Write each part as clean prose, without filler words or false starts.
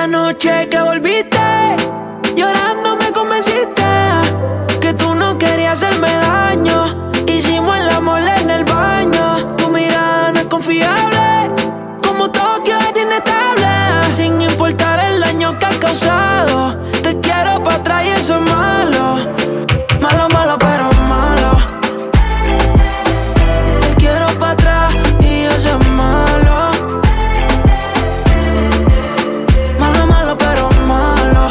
noche que volviste, llorando me convenciste que tú no querías hacerme daño. Hicimos el amor en el baño. Tu mirada no es confiable, como Tokio es inestable. Sin importar el daño que has causado, te quiero pa' atrás y eso es malo. Malo, malo, pero malo. Te quiero pa' atrás y eso es malo. Malo, malo, pero malo.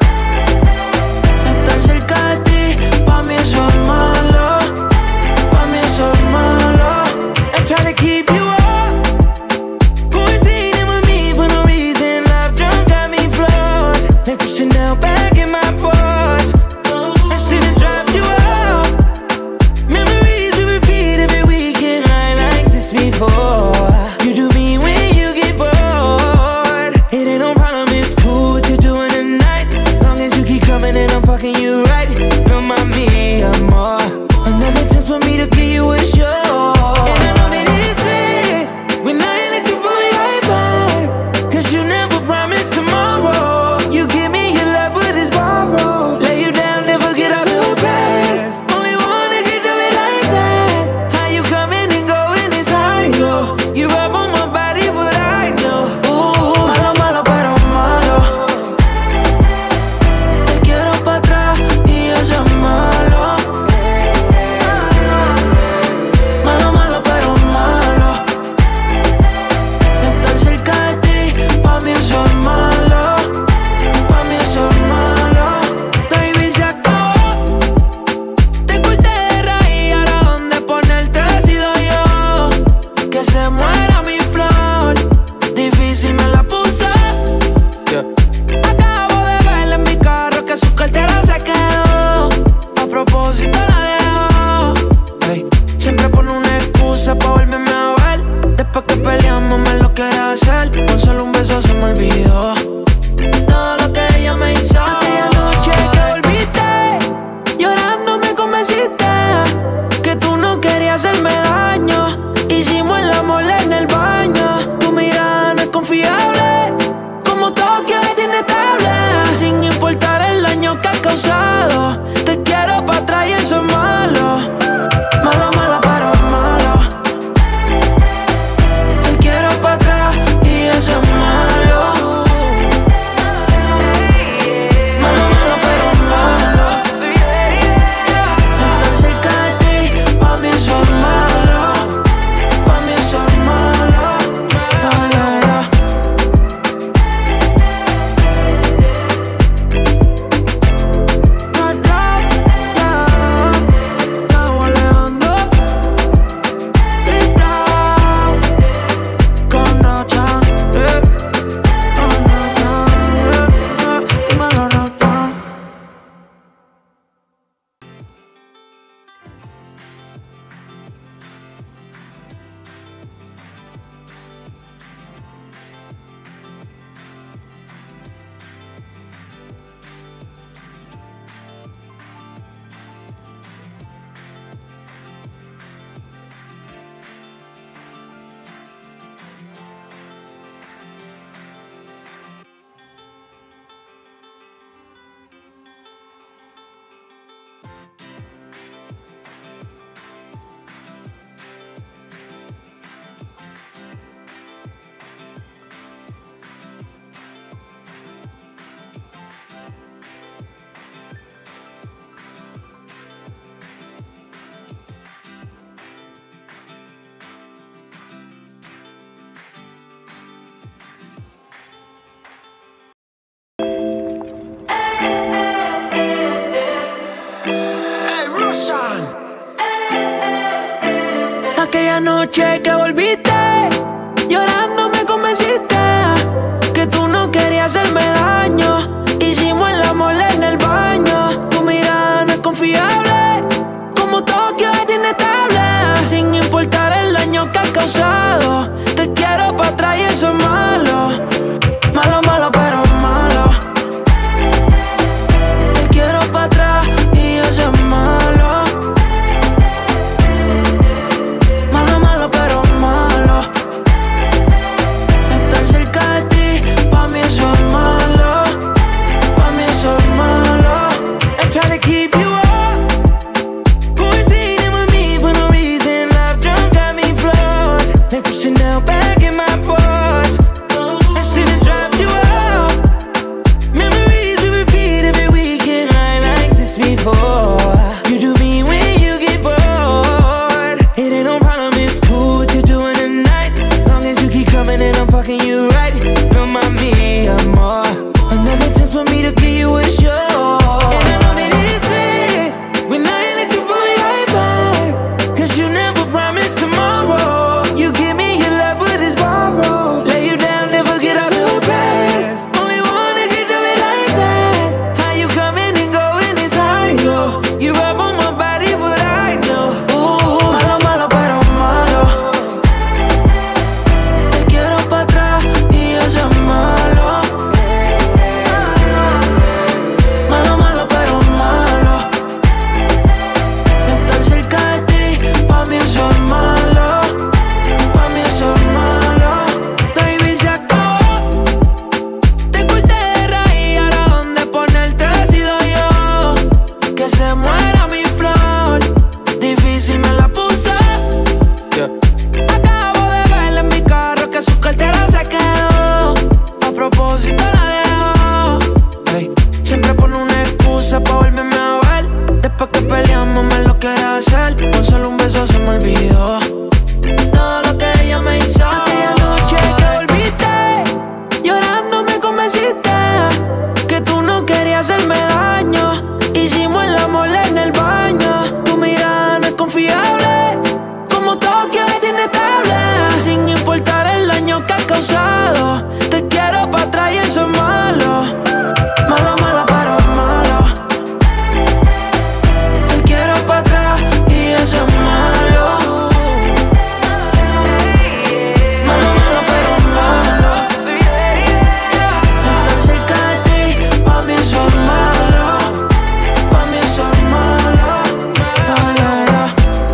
Estar cerca de ti, pa' mí eso es malo. Pa' mí eso es malo. I'm trying to keep you up, quarantining with me for no reason. Love drunk got me flawed, like the Chanel bag in my Porsche. I should've dropped you off. Memories we repeat every weekend, like this before. You do me when you get bored. It ain't no problem, it's cool what you're doing tonight. Long as you keep coming and I'm fucking you right. No, mami, amor. Another chance for me to give you a show. And I know that it's bad when I let you pull me right back, 'cause you never promised tomorrow. You give me your love, but it's borrowed. Lay you down, never get out of the past. Only one that can do it like that. How you coming and going is high, yo. You rub on my body, but I know. Ooh, Malo, malo, pero malo. Te quiero pa' atrás y eso es malo. Malo, malo, pero malo. Estar cerca de ti, pa' mí eso es malo. Pa' mí eso es malo. Baby, se acabó. Te corté de raíz, ahora dónde ponerte decido yo. Que se muera mi flor, difícil me la puse. Acabo de verla en mi carro que su cartera se quedó. A propósito la dejó. Ey, siempre pone una excusa pa' volverme a ver. Después que peleamos me lo quiere hacer. Con solo un beso se me olvidó todo lo que ella me hizo. Aquella noche que volviste, llorando me convenciste que tú no querías hacerme daño. Hicimos el amor en el baño. Tu mirada no es confiable, como Tokio es inestable. Sin importar el daño que has causado, te quiero pa' atrás y eso es malo. Malo, malo, pero malo. Te quiero pa' atrás y eso es malo. Malo, malo, pero malo. Estar cerca de ti, pa' mí eso es malo. Pa' mí eso es malo. Ay, ay, ay. Raúl Alejandro, Triple con Rochan, dímelo, Rochan. Aquella noche que volviste, llorando me convenciste que tú no querías hacerme daño. Hicimos el amor en el baño. Tu mirada no es confiable, como Tokio es inestable. Sin importar el daño que has causado, te quiero pa' atrás y eso es malo. Malo, malo, pero malo. Te quiero pa' atrás y eso es malo. Malo, malo, pero malo. Estar cerca de ti, pa' mí eso es malo. beso se me olvidó todo lo que ella me hizo. Aquella noche que volviste, llorando me convenciste que tú no querías hacerme daño. Hicimos el amor en el baño. Tu mirada no es confiable, como Tokio es inestable. Sin importar el daño que has causado, te quiero pa' atrás y eso es malo. Malo, malo, pero malo. Te quiero pa' atrás y eso es malo. Malo, malo, pero malo. Estar cerca de ti, pa' mí eso es malo. Pa' mí eso es malo. Ay, ay, ay.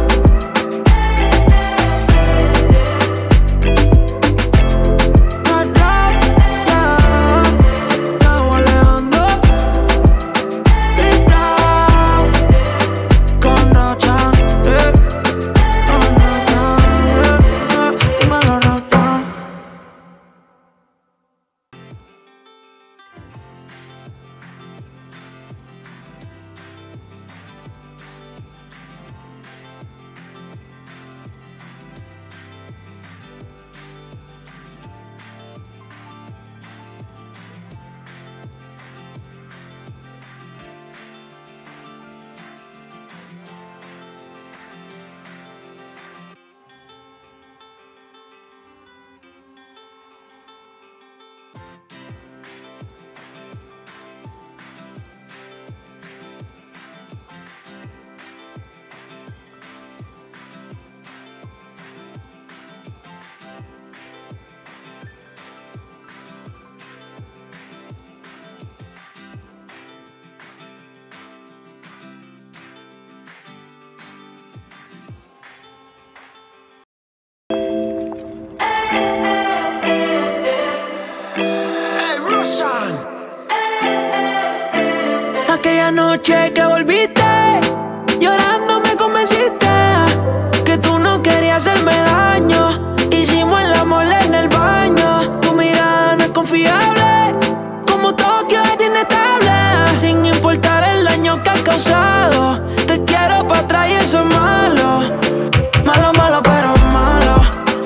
Aquella noche que volviste, llorando me convenciste que tú no querías hacerme daño. Hicimos el amor en el baño. Tu mirada no es confiable, como Tokio es inestable. Sin importar el daño que has causado, te quiero pa' atrás y eso es malo. Malo, malo, pero malo.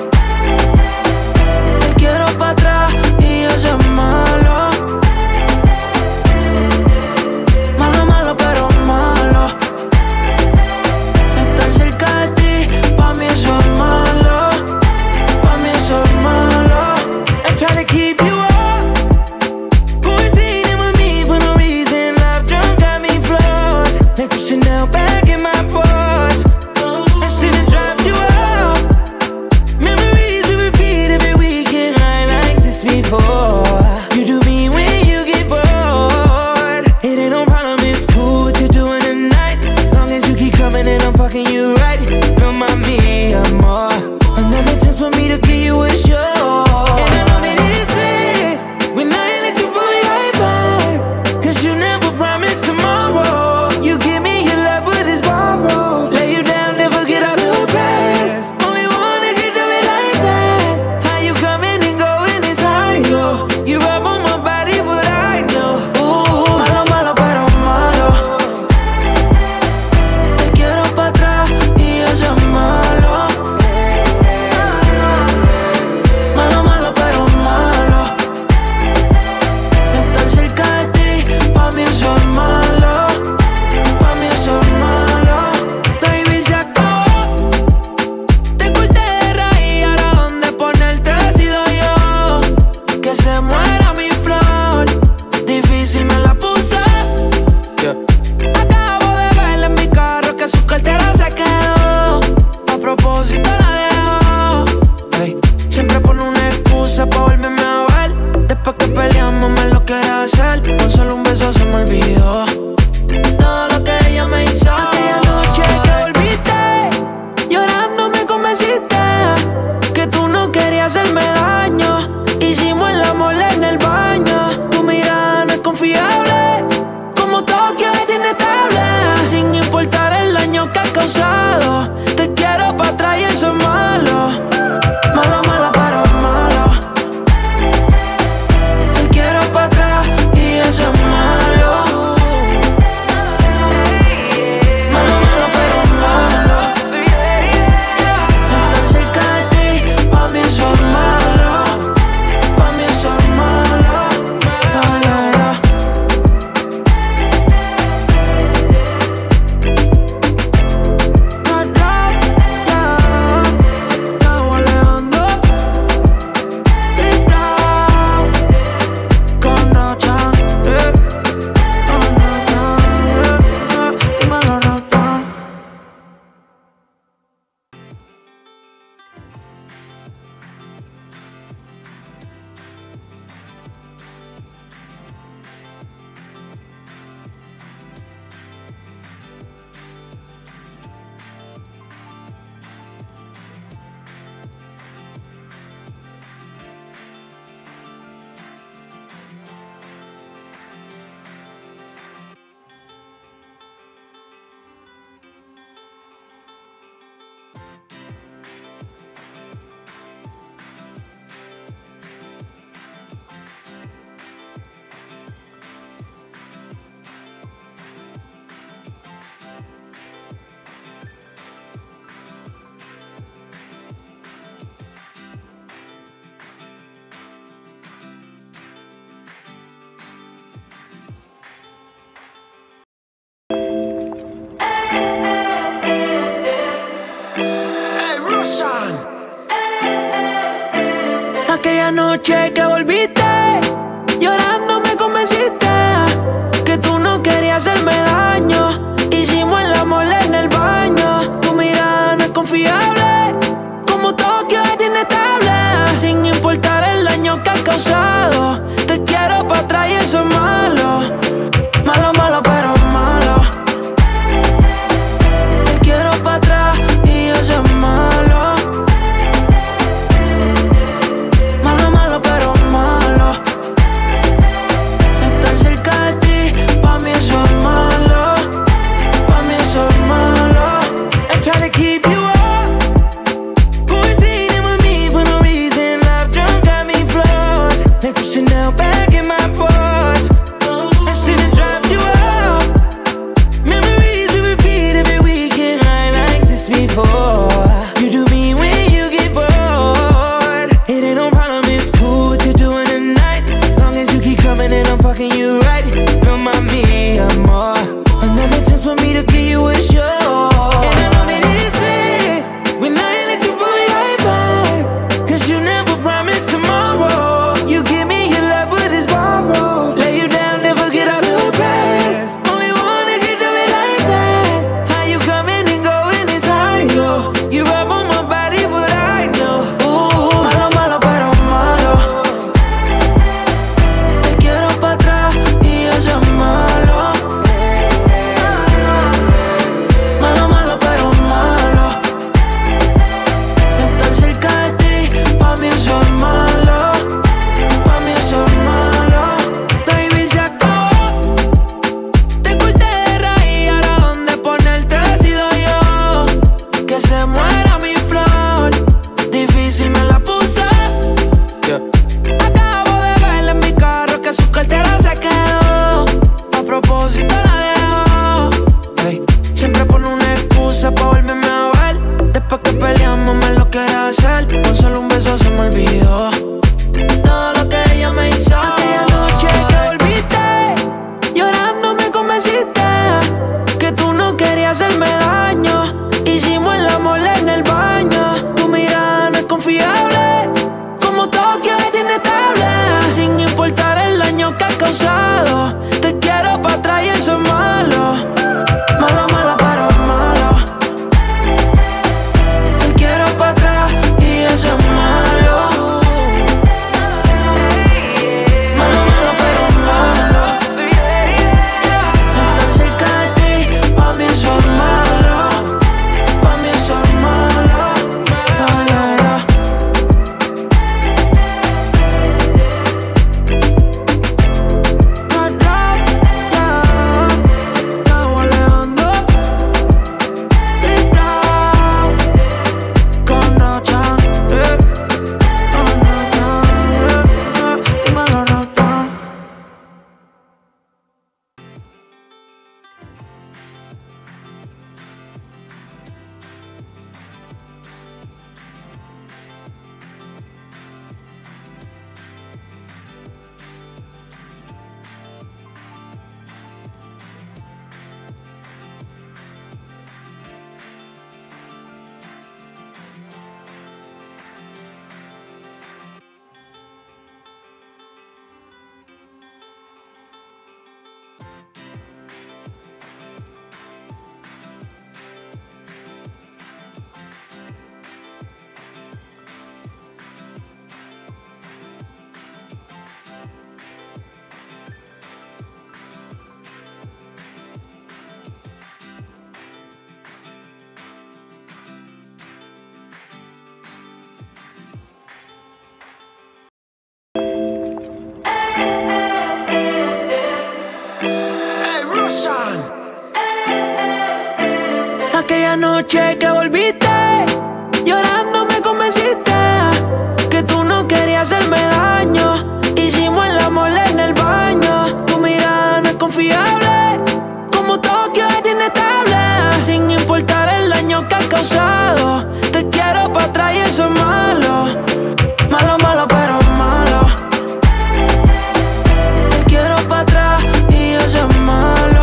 Te quiero pa' atrás y eso es malo. Malo, malo, pero malo. Estar cerca de ti, pa' mí eso es malo. Pa' mí eso es malo. I'm trying to keep you up, quarantining with me for no reason. Love drunk got me floored, like Chanel back in my pores. I should've dropped you off. Memories we repeat every weekend, like this before. You do me when you get bored. It ain't no problem, it's cool what you're doing tonight. Long as you keep coming and I'm fucking you right. No, mommy, I'm more. Another chance for me to give you a show. And I know that it's bad when I let you pull me right back, 'cause you never promised tomorrow. You give me your love, but it's borrowed. Lay you down, never get out of the past. Only one that can do it like that. How you coming and going is high, yo. You rub on my body, but I know. Ooh, Malo, malo, pero malo. Te quiero pa' atrás y eso es malo. Malo, malo, pero malo. Estar cerca de ti, pa' mí eso es malo. Pa' mí eso es malo. Baby, se acabó. Te corté de raíz, ahora dónde ponerte decido yo. Que se muera mi flor, difícil me la puse. Acabo de verla en mi carro que su cartera se quedó. A propósito la dejó. Ey, siempre pone una excusa pa' volverme a ver. Después que peleamos me lo quiere hacer. Con solo un beso se me olvidó todo lo que ella me hizo. Aquella noche que volviste, llorando me convenciste que tú no querías hacerme daño. Hicimos el amor en el baño. Tu mirada no es confiable, como Tokio es inestable. Sin importar el daño que has causado, te quiero pa' atrás y eso es malo. Malo, malo, pero malo. Te quiero pa' atrás y eso es malo. Malo, malo, pero malo. Aquella noche que volviste, llorando me convenciste que tú no querías hacerme daño. Hicimos el amor en el baño. Tu mirada no es confiable, como Tokio es inestable. Sin importar el daño que has causado, te quiero pa' atrás y eso es malo. Malo, malo, pero malo. Te quiero pa' atrás y eso es malo. Malo, malo, pero malo. Estar cerca de ti, pa' mí eso es malo. Pa' mí eso es malo. I'm trying to keep you up, quarantining with me for no reason. Love drunk got me flawed, like the Chanel bag in my pores. I should've dropped you off. Memories we repeat every weekend. I like this before. You do me when you get bored. It ain't no problem, it's cool what you're doing tonight. Long as you keep coming and I'm fucking you right. No mami, amor. Another chance for me to give you a show. And I know that it's bad when I let you pull it right back, 'cause you never promised tomorrow. You give me your love but it's borrowed. Lay you down, never get out of the past. Only one that can do it like that. How you coming and going is high, yo. You rub on my body but I know. Ooh, Malo, malo, pero malo. Te quiero pa' atrás y eso es malo. Malo, malo, pero malo. Estar cerca de ti, pa' mí eso es malo. Pa' mí eso es malo. Baby, se acabó. Te corté de raíz, ahora dónde ponerte decido yo. Que se muera mi flor, difícil me la puse. Acabo de verla en mi carro que su cartera se quedó. A propósito la dejó. Ey, siempre pone una excusa pa' volverme a ver. Después que peleamos me lo quiere hacer. Con solo un beso se me olvidó todo lo que ella me hizo. Aquella noche que volviste, llorando me convenciste que tú no querías hacerme daño. Hicimos el amor en el baño. Tu mirada no es confiable, como Tokio es inestable. Sin importar el daño que has causado, te quiero pa' atrás y eso es malo. Malo, malo, pero malo. Te quiero pa' atrás y eso es malo. Malo, malo, pero malo. Estar cerca de ti, pa' mí eso es malo. Pa' mí eso es malo. Ay, ay, ay. Raúl Alejandro, Triple A, con Rochan, dímelo, Rochan. Aquella noche que volviste, llorando me convenciste que tú no querías hacerme daño. Hicimos el amor en el baño. Tu mirada no es confiable, como Tokio es inestable. Sin importar el daño que has causado, te quiero pa' atrás y eso es malo. Malo, malo, pero malo. Te quiero pa' atrás y eso es malo.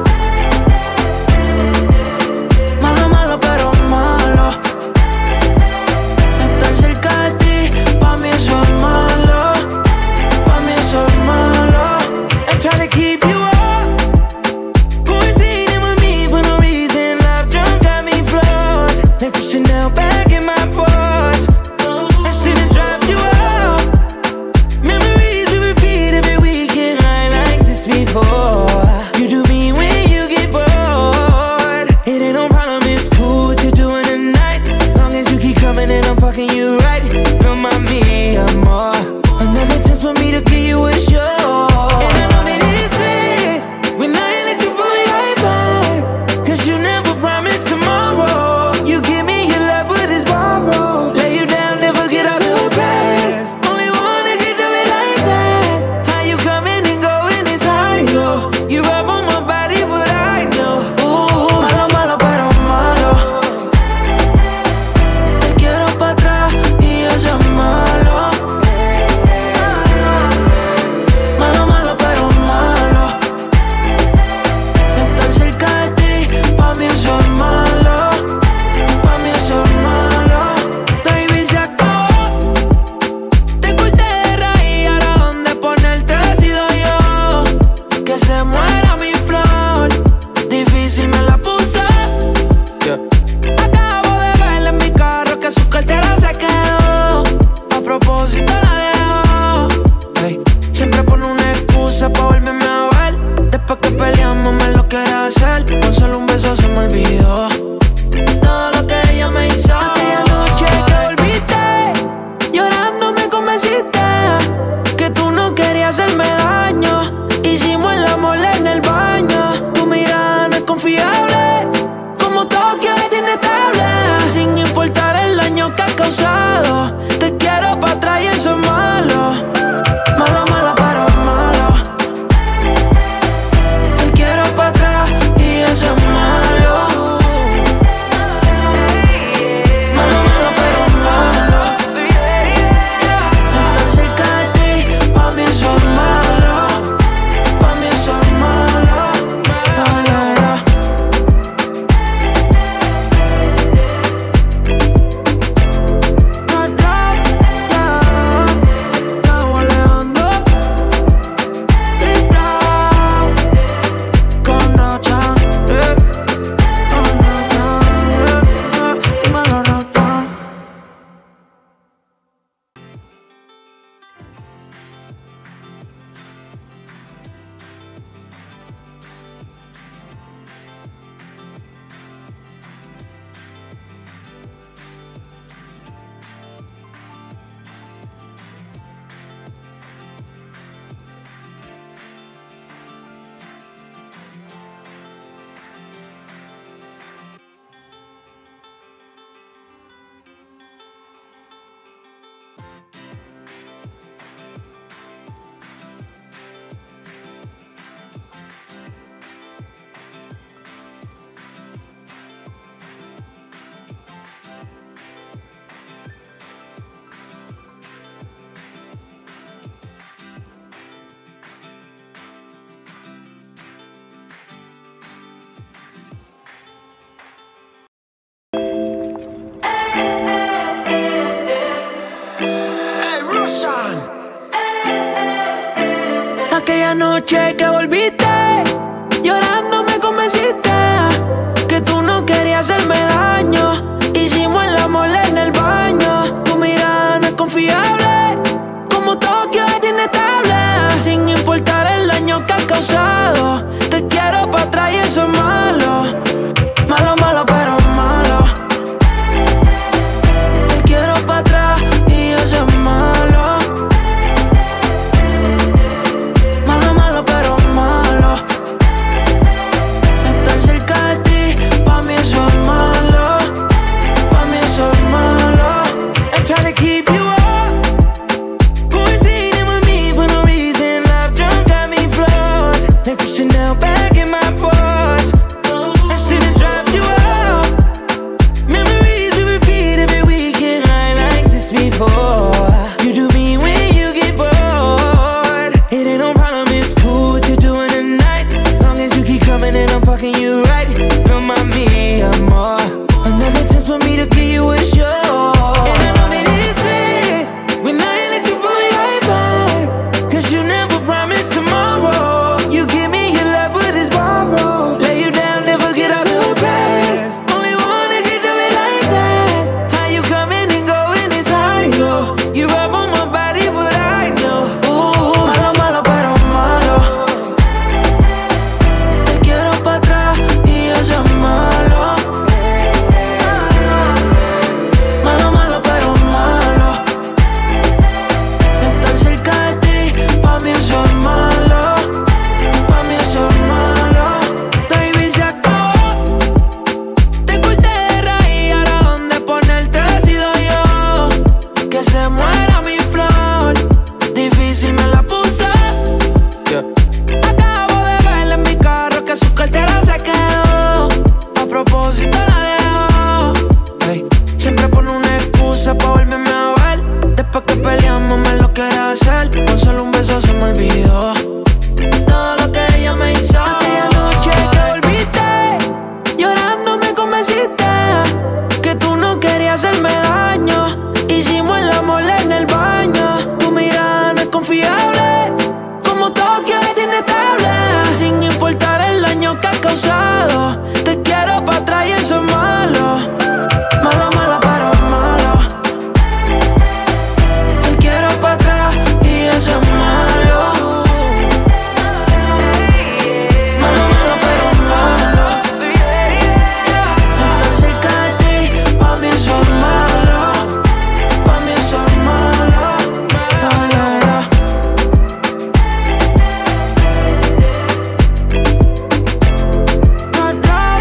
Malo, malo, pero malo. Estar cerca de ti, pa' mí eso es malo. causado. Te quiero pa' atrás y eso es malo. Malo, malo, pero malo. Te quiero pa' atrás y eso es malo. Malo, malo, pero malo. Estar cerca de ti, pa' mí eso es malo. Pa' mí eso es malo. Ay, ay, ay. Aquella noche que volviste, llorando me convenciste que tú no querías hacerme daño. Hicimos el amor en el baño. Tu mirada no es confiable, como Tokio es inestable. Sin importar el daño que has causado, te quiero pa' atrás y eso es malo. Malo, malo, pero malo. Te quiero pa' atrás y eso es malo. Malo, malo, pero malo. Estar cerca de ti, pa' mí eso es malo. Pa' mí eso es malo. I'm trying to keep you up, quarantining with me for no reason. Love drunk got me flawed, like the Chanel bag in my purse. I should've dropped you off. Memories we repeat every weekend. I like this before. You do me when you get bored. It ain't no problem, it's cool what you're doing tonight. Long as you keep coming and I'm fucking you right. No mami, amor. Another chance for me to give you a show. And I know that it's bad when I let you pull right back, 'cause you never promised tomorrow. You give me your love, but it's borrowed. Lay you down, never get out the past. Only one that can do it like that. How you coming and going is high, yo. You rub on my body, but I know. Ooh, Malo, malo, pero malo. Te quiero pa' atrás y eso es malo. Malo, malo, pero malo. Estar cerca de ti, pa' mí eso es malo. Pa' mí eso es malo. Baby, se acabó. Te corté de raíz, ahora dónde ponerte decido yo. Que se muera mi flor, difícil me la puse. Acabo de verla en mi carro que su cartera se quedó. A propósito la dejó. Ey, siempre pone una excusa pa' volverme a ver. Después que peleamos me lo quiere hacer. Con solo un beso se me olvidó todo lo que ella me hizo. Aquella noche que volviste, llorando me convenciste que tú no querías hacerme daño. Hicimos el amor en el baño. Tu mirada no es confiable, como Tokio es inestable. Sin importar el daño que has causado, te quiero pa' atrás y eso es malo. Malo, malo, pero malo. Te quiero pa' atrás y eso es malo. Malo, malo, pero malo. Estar cerca de ti, pa' mí eso es malo. Pa' mí eso es malo. Ay, ay, ay. No, no.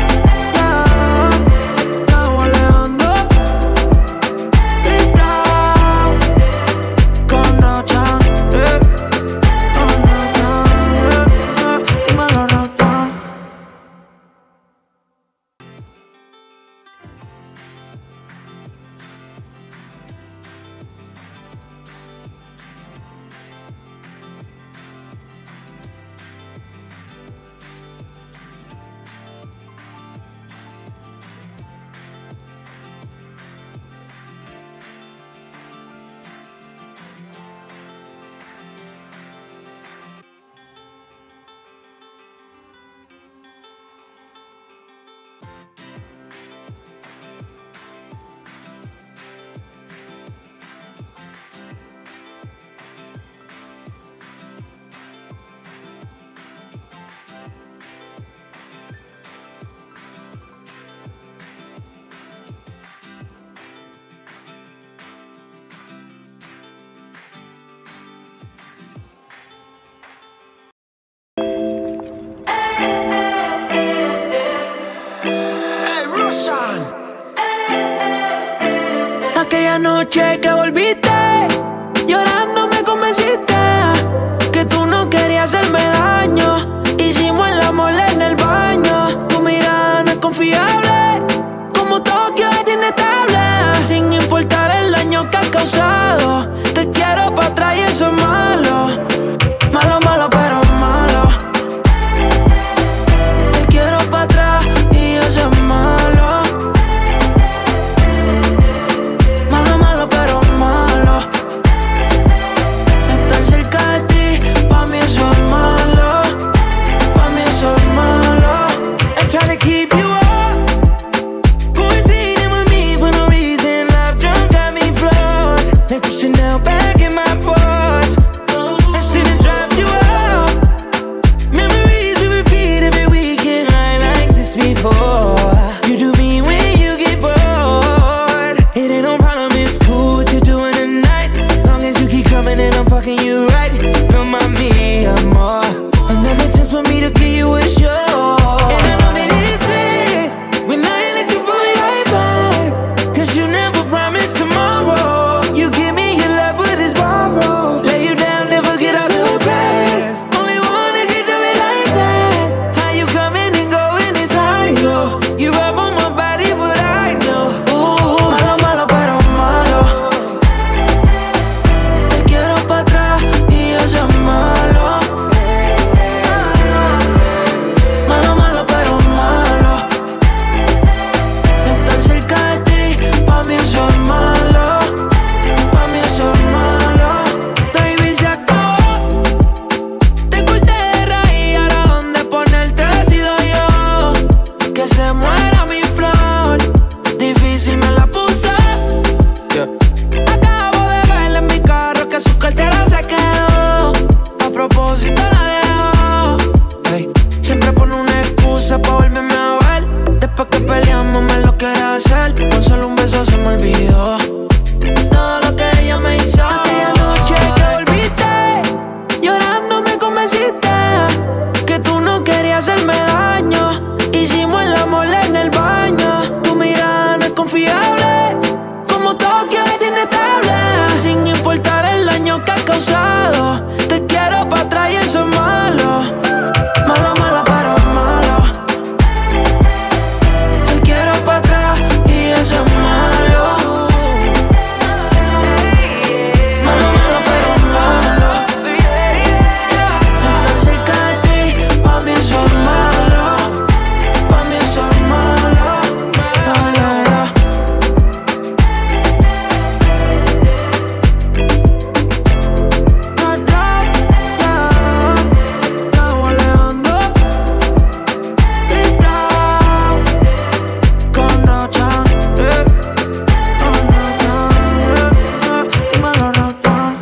Aquella noche que volviste, llorando me convenciste que tú no querías hacerme daño. Hicimos el amor en el baño. Tu mirada no es confiable, como Tokio es inestable. Sin importar el daño que has causado, te quiero pa' atrás y eso es malo. Malo, malo, pero malo. Te quiero pa' atrás y eso es malo. Malo, malo, pero malo. Estar cerca de ti, pa' mí eso es malo. Pa' mí eso es malo. I'm trying to keep you up, quarantining with me for no reason. Love drunk got me flawed, like the Chanel bag in my purse. I should've dropped you off. Memories we repeat every weekend, like this before. You do me when you get bored. It ain't no problem, it's cool what you're doing tonight. Long as you keep coming and I'm fucking you right. No, mommy, I'm more. Another chance for me to give you a show. And I know that it's bad when I let you pull me right back, 'cause you never promised tomorrow. You give me your love, but it's borrowed. Lay you down, never get out of the past. Only one that can do it like that. How you coming and going is high, yo. You rub on my body, but I know. Ooh, Malo, malo, pero malo. Te quiero pa' atrás y eso es malo. Malo, malo, pero malo. Estar cerca de ti, pa' mí eso es malo. Pa' mí eso es malo. Baby, se acabó. Te corté de raíz, ahora dónde ponerte decido yo. Que se muera mi flor, difícil me la puse. Acabo de verla en mi carro que su cartera se quedó. A propósito la dejó. Ey, siempre pone una excusa pa' volverme a ver. Después que peleamos me lo quiere hacer. Con solo un beso se me olvidó todo lo que ella me hizo. Aquella noche que volviste, llorando me convenciste que tú no querías hacerme daño. Hicimos el amor en el baño. Tu mirada no es confiable, como Tokio es inestable. Sin importar el daño que has causado, te quiero pa' atrás y eso es malo. Malo, malo, pero malo. Te quiero pa' atrás y eso es malo. Malo, malo, pero malo. Estar cerca de ti, pa' mí eso es malo. Pa' mí eso es malo. Ay, ay, ay. Raúl Alejandro, Triple con Rochan, dímelo, Rochan.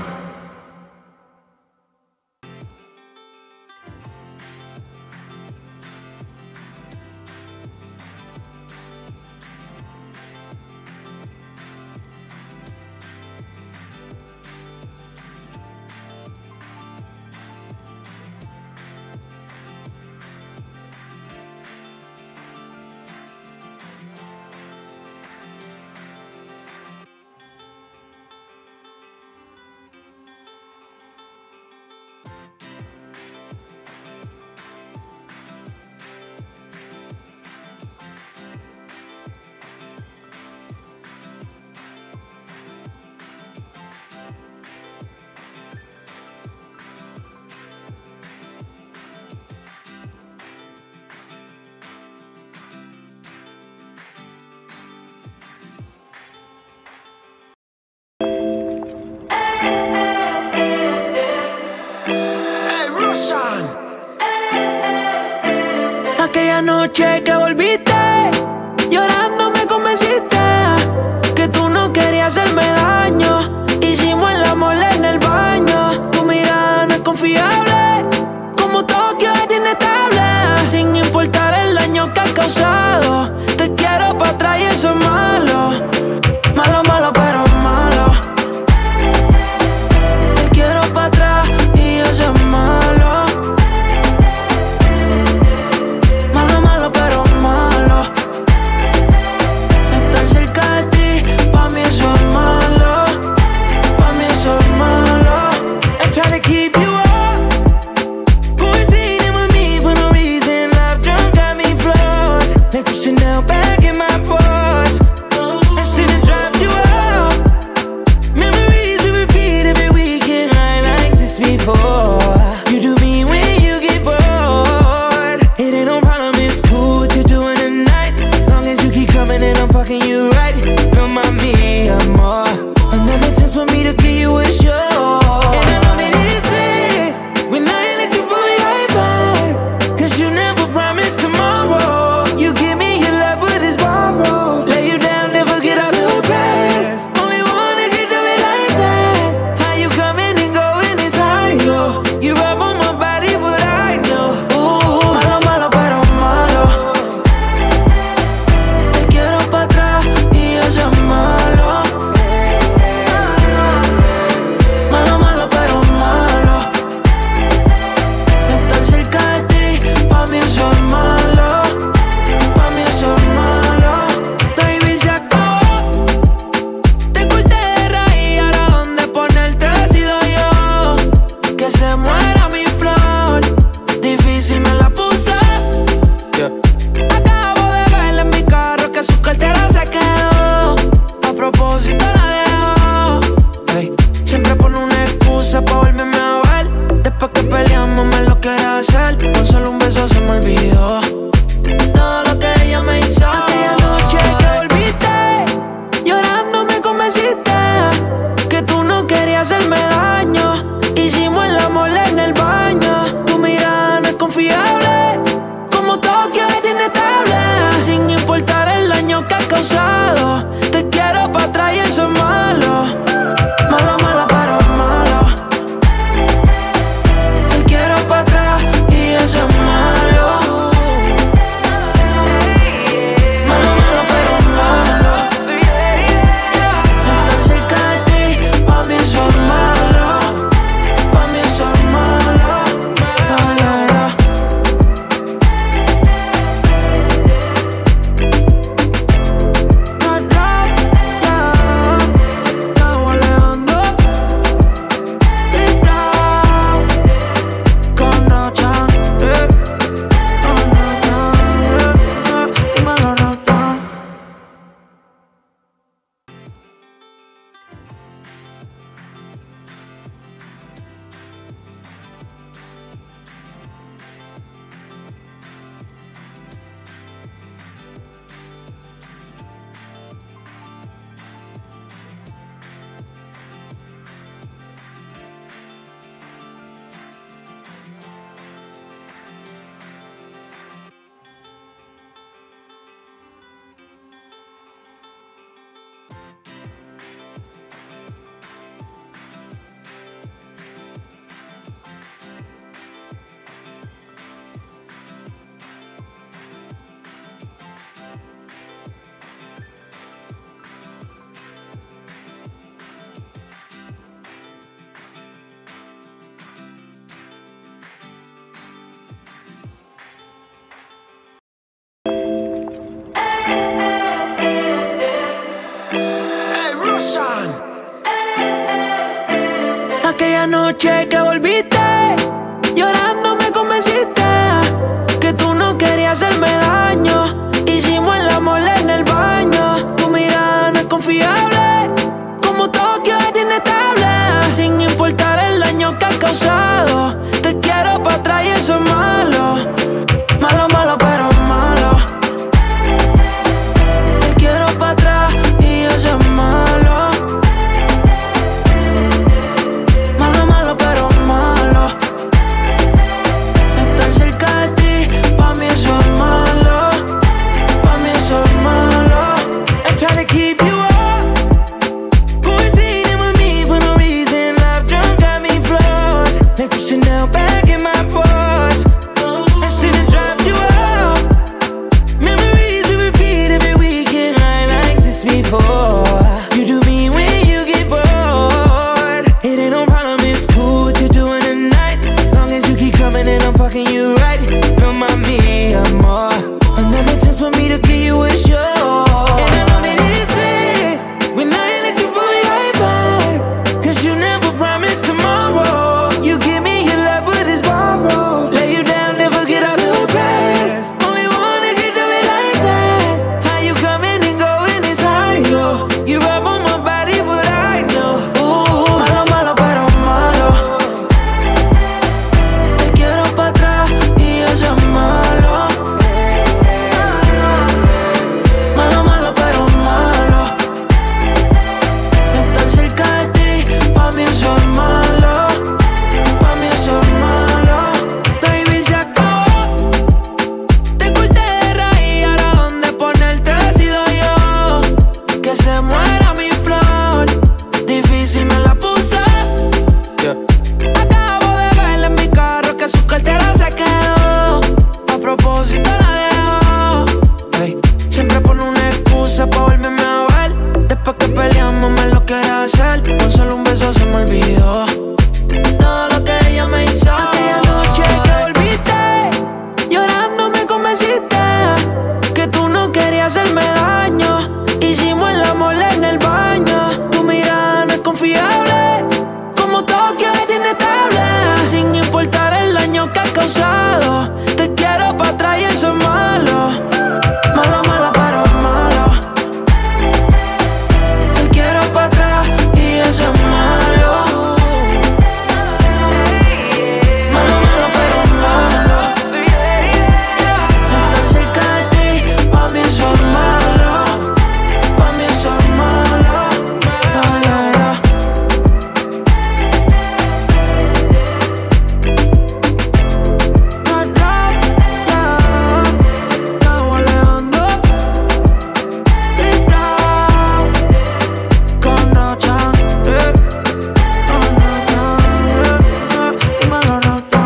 Aquella noche que volviste, llorando me convenciste que tú no querías hacerme daño. Hicimos el amor en el baño. Tu mirada no es confiable, como Tokio es inestable. Sin importar el daño que has causado, te quiero pa' atrás y eso es malo. Malo, malo, pero malo. Te quiero pa' atrás y eso es malo. Malo, malo, pero malo. Estar cerca de ti, pa' mí eso es malo. Aquella noche que volviste, llorando me convenciste que tú no querías hacerme daño. Hicimos el amor en el baño. Tu mirada no es confiable, como Tokio es inestable. Sin importar el daño que has causado, te quiero pa' atrás y eso es malo. Malo, malo, pero malo. Te quiero pa' atrás y eso es malo. Malo, malo, pero malo. Estar cerca de ti, pa' mí eso es malo. Pa' mí eso es malo. I'm trying to keep you up, quarantining with me for no reason. Love drunk got me flawed, like the Chanel bag in my purse. I should've dropped you off. Memories we repeat every weekend, like this before. You do me when you get bored. It ain't no problem, it's cool what you're doing tonight. Long as you keep coming and I'm fucking you right. No mami, amor. Another chance for me to give you a show. And I know that it's bad when I let you pull me right back, 'cause you never promised tomorrow. You give me your love but it's borrowed. Lay you down, never get out of the past. Only one that can do it like that. How you coming and going is high, yo. You rub on my body but I know. Ooh, Malo, malo, pero malo. Te quiero pa' atrás y eso es malo. Malo, malo, pero malo. Estar cerca de ti, pa' mí eso es malo. Pa' mí eso es malo. Baby, se acabó. Te corté de raíz, ahora dónde ponerte decido yo. Que se muera mi flor, difícil me la puse. Acabo de verla en mi carro que su cartera se quedó. A propósito la dejó. Ey, siempre pone una excusa pa' volverme a ver. Después que peleamos me lo quiere hacer. Con solo un beso se me olvidó todo lo que ella me hizo. Aquella noche que volviste, llorando me convenciste que tú no querías hacerme daño. Hicimos el amor en el baño. Tu mirada no es confiable, como Tokio es inestable. Sin importar el daño que has causado, te quiero pa' atrás y eso es malo. Malo, malo, pero malo. Te quiero pa' atrás y eso es malo. Malo, malo, pero malo. Estar cerca de ti, pa' mí eso es malo. Pa' mí eso es malo. Ay, ay, ay. Drop, drop, yeah. Raúl Alejandro, Chris Brown, con Rocha, con Rocha, dímelo, Rocha.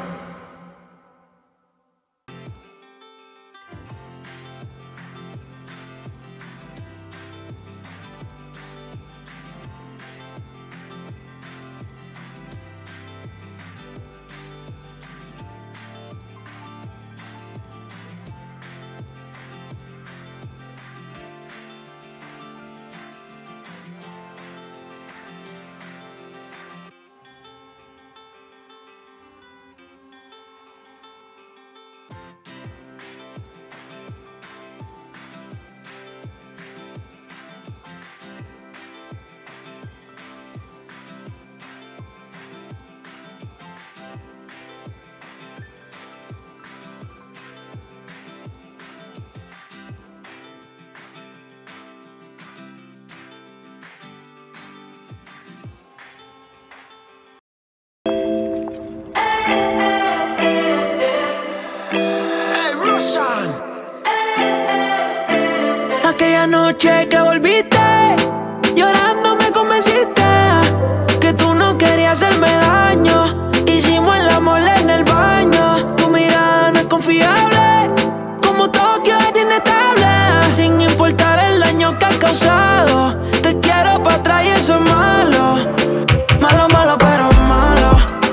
Aquella noche que volviste, llorando me convenciste que tú no querías hacerme daño. Hicimos el amor en el baño. Tu mirada no es confiable, como Tokio es inestable. Sin importar el daño que has causado, te quiero pa' atrás y eso es malo. Malo, malo, pero malo.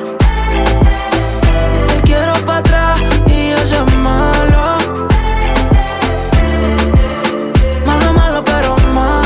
Te quiero pa' atrás y eso es malo. Malo, malo, pero malo.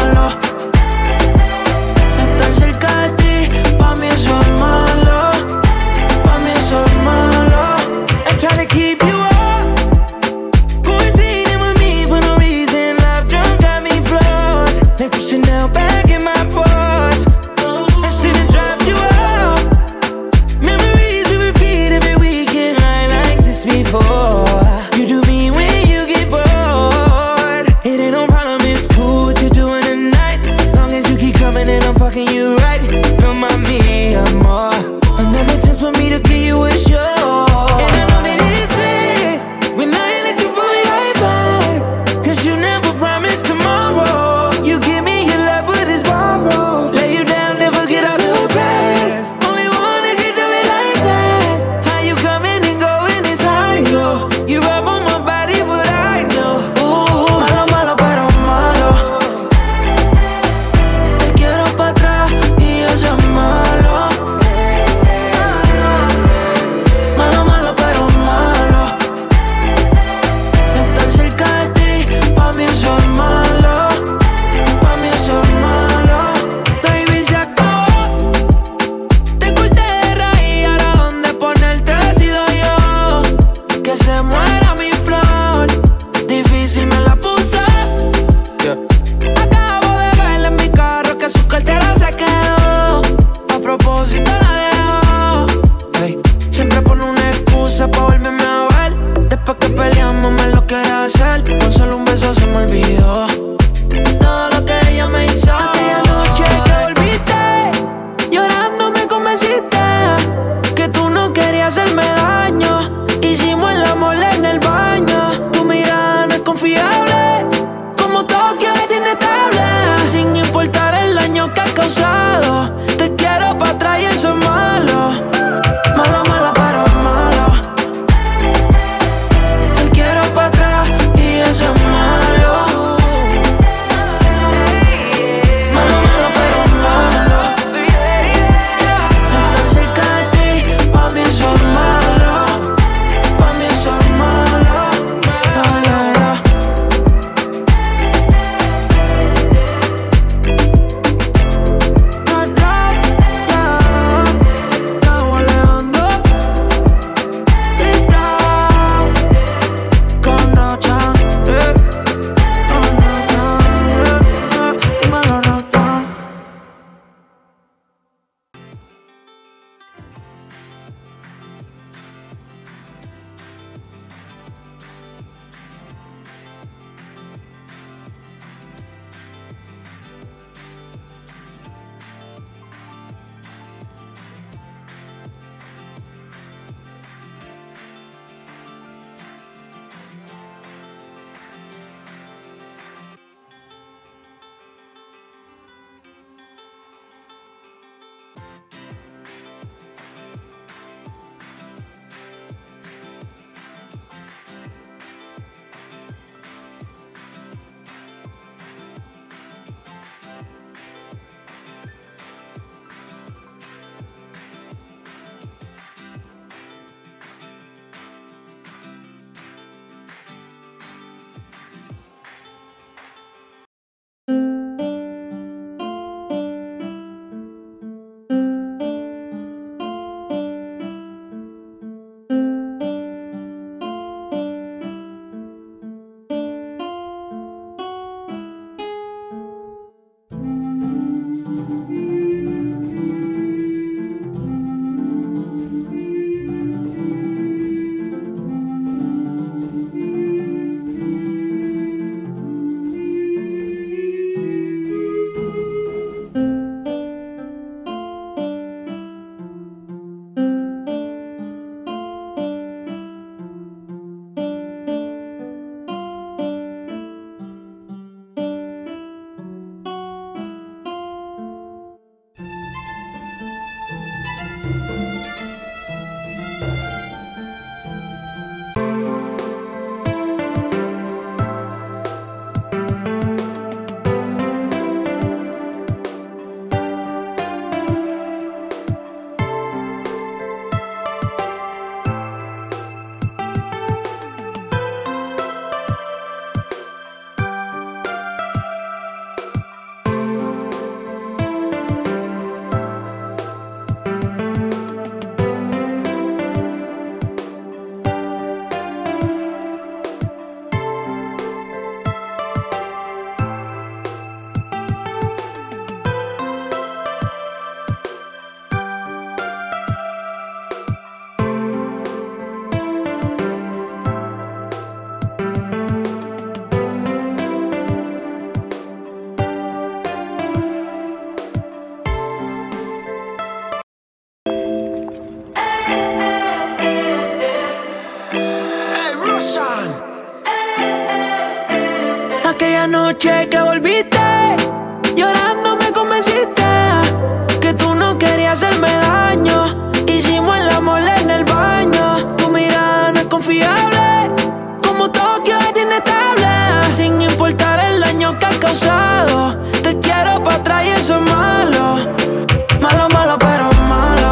noche que volviste, llorando me convenciste que tú no querías hacerme daño. Hicimos el amor en el baño. Tu mirada no es confiable, como Tokio es inestable. Sin importar el daño que has causado, te quiero pa' atrás y eso es malo. Malo, malo, pero malo.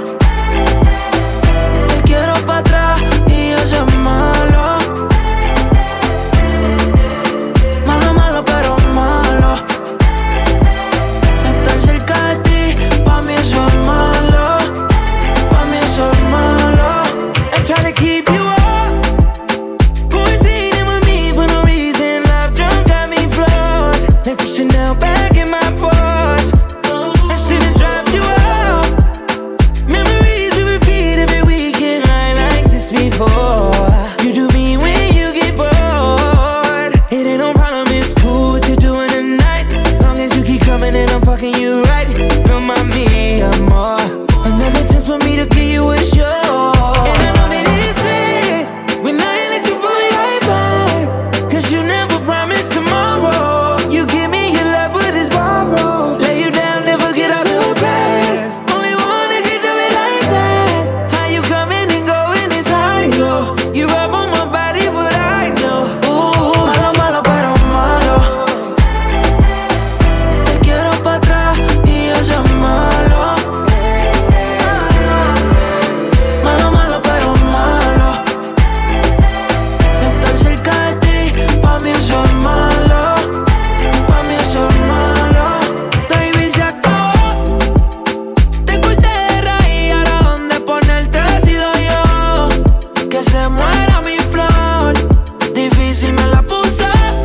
Te quiero pa' atrás y eso es malo. Malo, malo, pero malo. Estar cerca de ti, pa' mí eso es malo. Pa' mí eso es malo. I'm trying to keep you up, quarantining with me for no reason. Love drunk got me floored, left your Chanel bag in my purse. I should've dropped you off. Memories we repeat every weekend. I ain't like this before. You do me when you get bored. It ain't no problem, it's cool what you're doing tonight. Long as you keep coming and I'm fucking you right. No mami, amor. Another chance for me to give you a show. And I know that it's bad when I let you pull me right back, 'cause you never promised tomorrow. You give me your love but it's borrowed. Lay you down, never get out of the past. Only one that can do it like that. How you coming and going is high, yo. You rub on my body but I know. Ooh. Malo, malo, pero malo. Te quiero pa' atrás y eso es malo. Malo, malo, pero malo. Estar cerca de ti, pa' mí eso es malo. Pa' mí eso es malo. Baby, se acabó. Te corté de raíz, ahora dónde ponerte decido yo. Que se muera mi flor, difícil me la puse.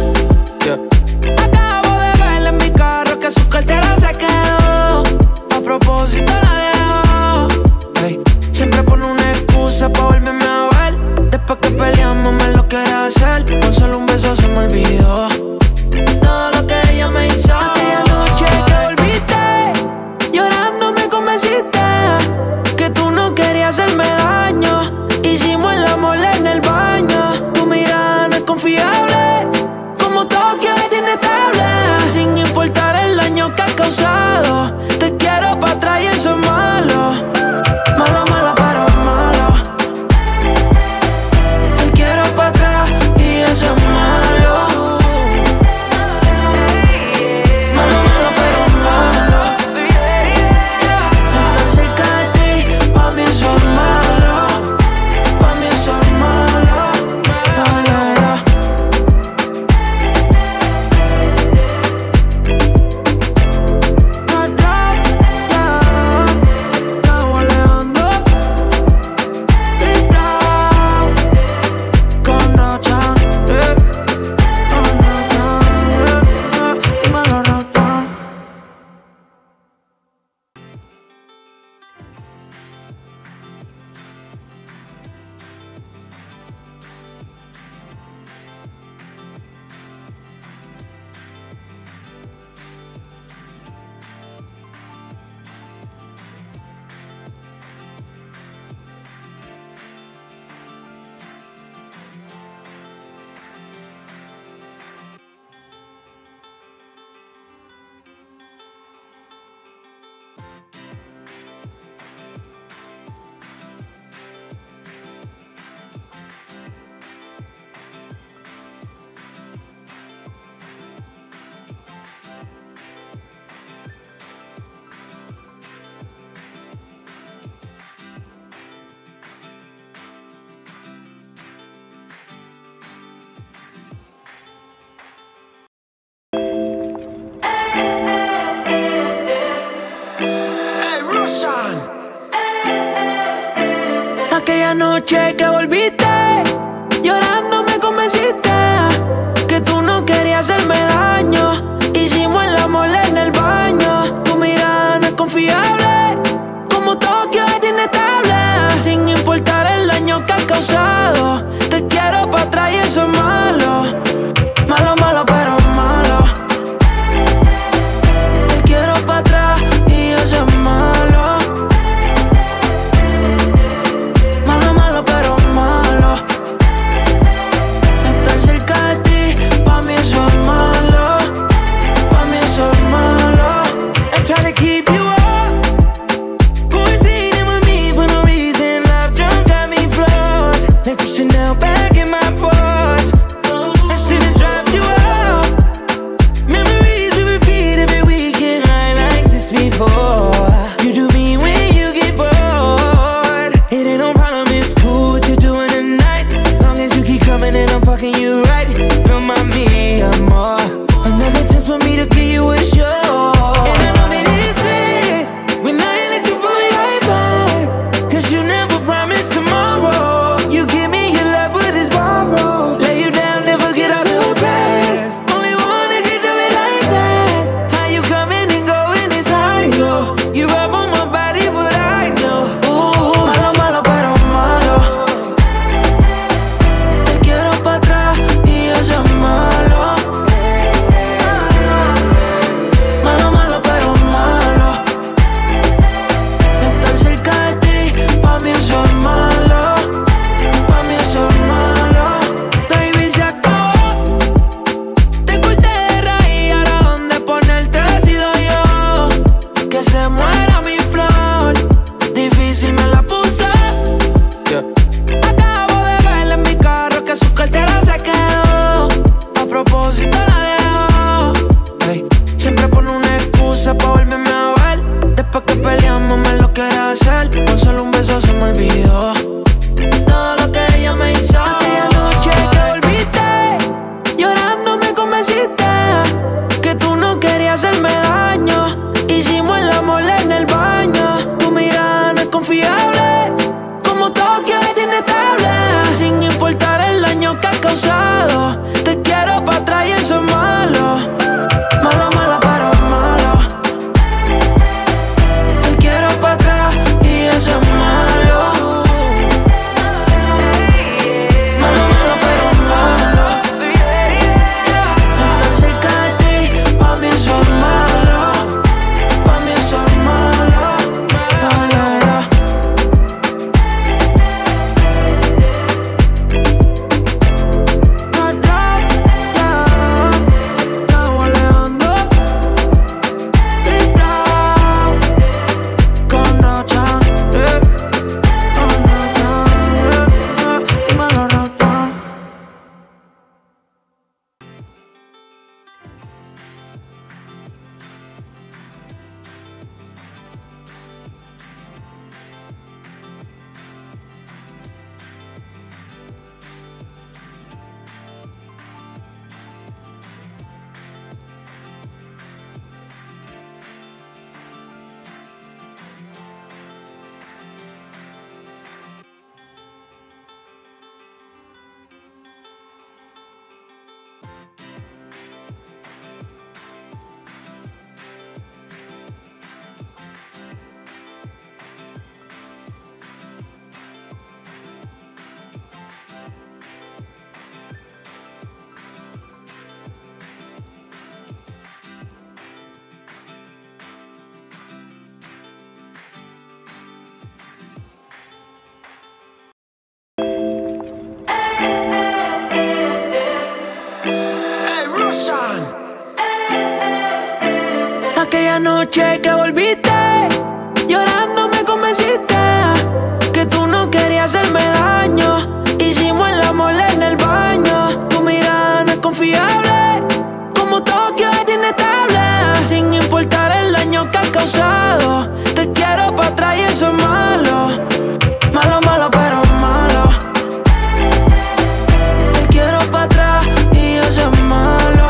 Acabo de verle en mi carro que su cartera se quedó. A propósito la dejó. Ey, siempre pone una excusa pa' volverme a ver. Después que peleamos me lo quiere hacer. Con solo un beso se me olvidó todo lo que ella me hizo. Aquella noche que volviste, llorando me convenciste que tú no querías hacerme daño. Hicimos el amor en el baño. Tu mirada no es confiable, como Tokio es inestable. Sin importar el daño que has causado, te quiero pa' atrás y eso es malo. Malo, malo, pero malo. Te quiero pa' atrás y eso es malo. Malo, malo, pero malo. Estar cerca de ti, pa' mí eso es malo. Pa' mí eso es malo. Ay, ay, ay. Raúl Alejandro, Triple A, con Rochan, dímelo, Rochan. Aquella noche que volviste, llorando me convenciste que tú no querías hacerme daño. Hicimos el amor en el baño. Tu mirada no es confiable, como Tokio es inestable. Sin importar el daño que has causado, te quiero pa' atrás y eso es malo. Malo, malo, pero malo. Te quiero pa' atrás y eso es malo. Malo, malo, pero malo. Estar cerca de ti, pa' mí eso es malo. Siempre pone una excusa pa' volverme a ver. Después que peleamos me lo quiere hacer. Con solo un beso se me olvidó todo lo que ella me hizo. Aquella noche que volviste, llorando me convenciste que tú no querías hacerme daño. Hicimos el amor en el baño. Tu mirada no es confiable, como Tokio es inestable. Sin importar el daño que has causado, te quiero pa' atrás y eso es malo. Malo, malo, pero malo. Te quiero pa' atrás y eso es malo. Malo, malo, pero malo. Estar cerca de ti, pa' mí eso es malo. Pa' mí eso es malo. Ay, ay, ay. Aquella noche que volviste, llorando me convenciste que tú no querías hacerme daño. Hicimos el amor en el baño. Tu mirada no es confiable, como Tokio es inestable. Sin importar el daño que has causado, te quiero pa' atrás y eso es malo. Malo, malo, pero malo. Te quiero pa' atrás y eso es malo.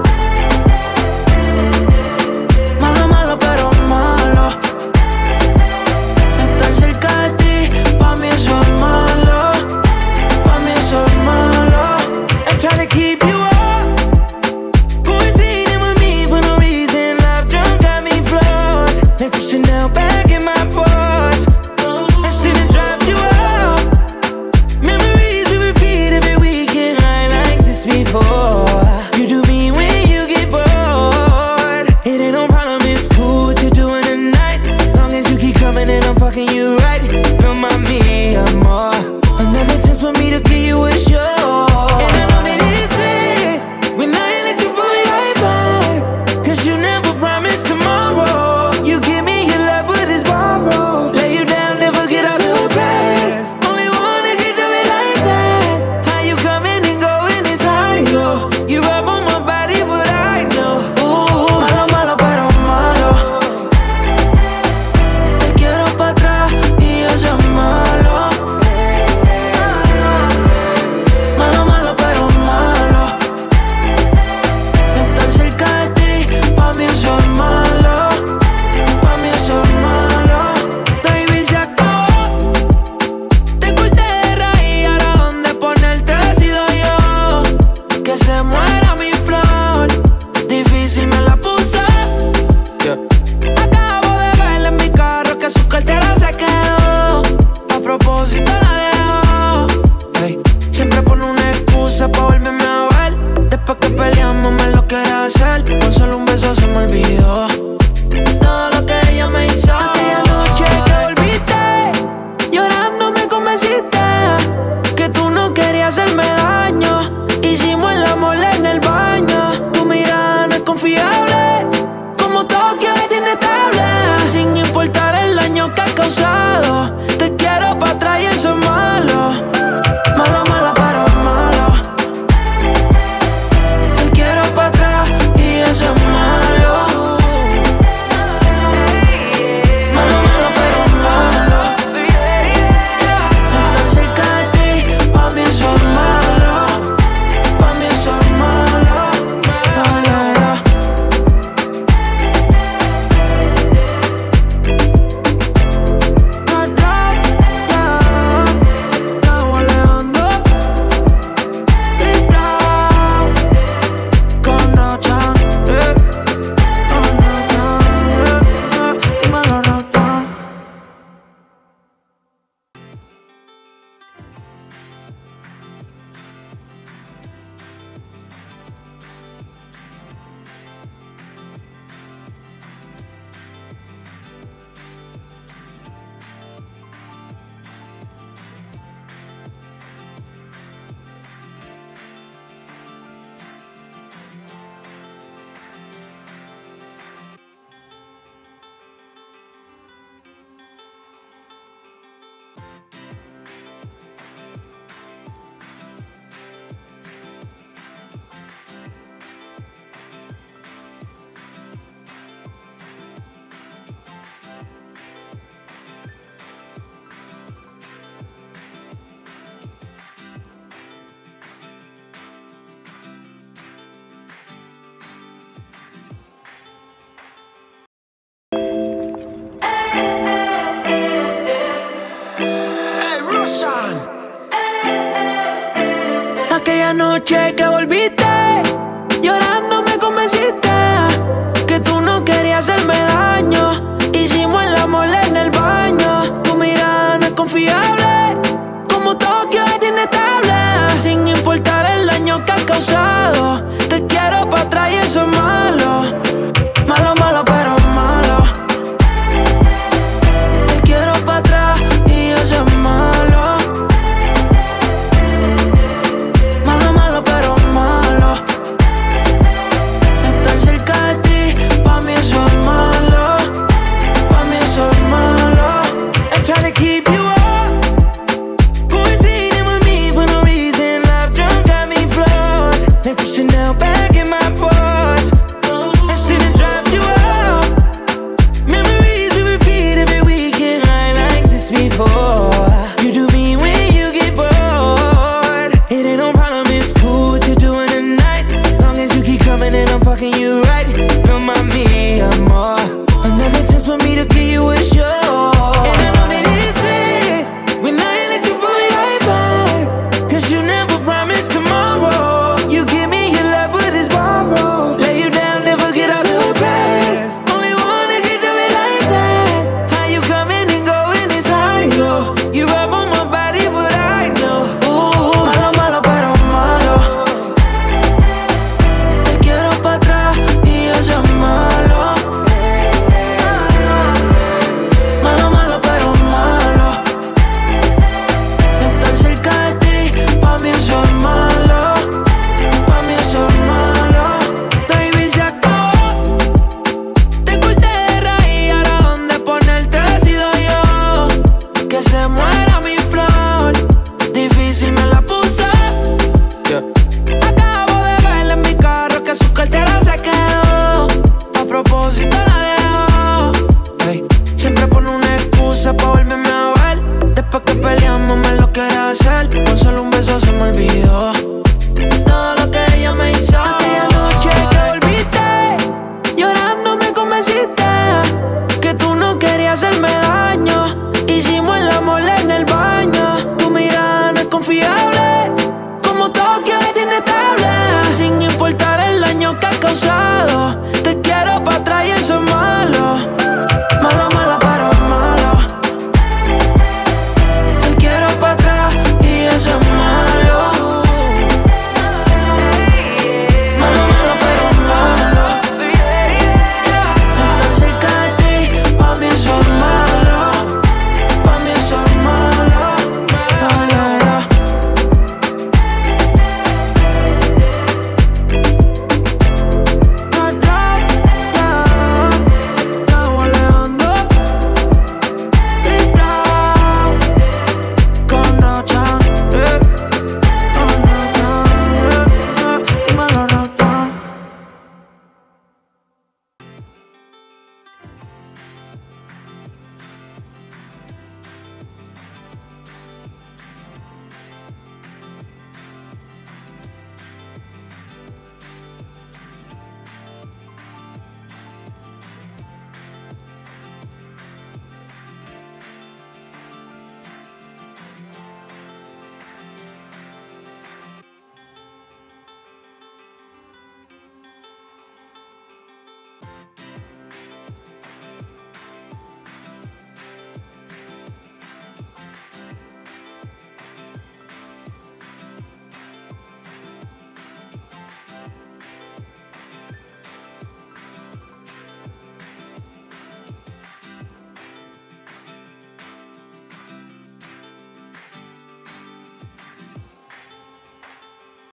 Malo, malo, pero malo. Estar cerca de ti, pa' mí eso es malo. Pa' mí eso es malo. I'm trying to keep you up, quarantining with me for no reason. Love drunk got me floored, like the Chanel bag in my purse. I should've dropped you off. Memories we repeat every weekend. I like this before. You do me when you get bored. It ain't no problem, it's cool what you're doing tonight. Long as you keep coming and I'm fucking you right. No mami, amor. Another chance for me to give you a show. And I know that it's bad when I let you pull it right back, 'cause you never promised tomorrow. You give me your love but it's borrowed. Lay you down, never get out of the past. Only one that can do it like that. How you coming and going is high, yo. You rub on my body but I know. Ooh. Malo, malo, pero malo. Te quiero pa' atrás y eso es malo. noche que volviste, llorando me convenciste que tú no querías hacerme daño. Hicimos el amor en el baño. Tu mirada no es confiable, como Tokio es inestable. Sin importar el daño que has causado, te quiero pa' atrás y eso es más.